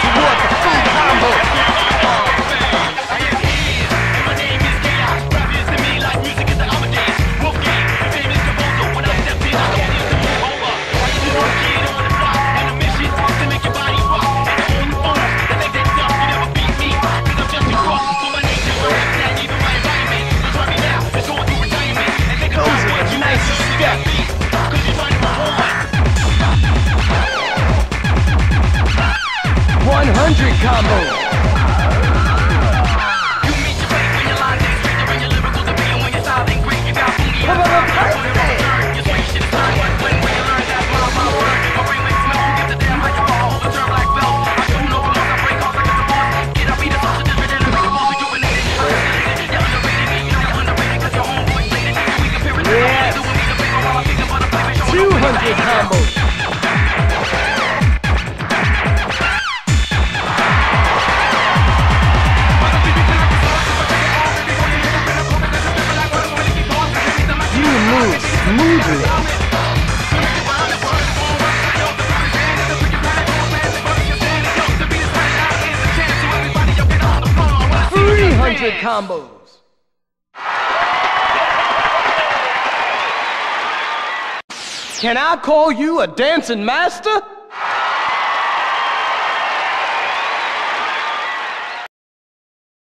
toward the full combo. Combo. You meet your fate when your line is straight, when your lyrical to be, and when your style ain't great, you got booty. Your swing shit is turn one when you learn that's my word. My brain makes no give the damn like a ball, overturn black belt. I don't know what I break off like a boss. Get up, eat a social different and make a ball rejuvenated. You're underrated, you know you're underrated cause your homeboy played it. We compare it to the doing me the bigger while I think about a play. 200 combos. Smoothly. 300 combos. Can I call you a dancing master?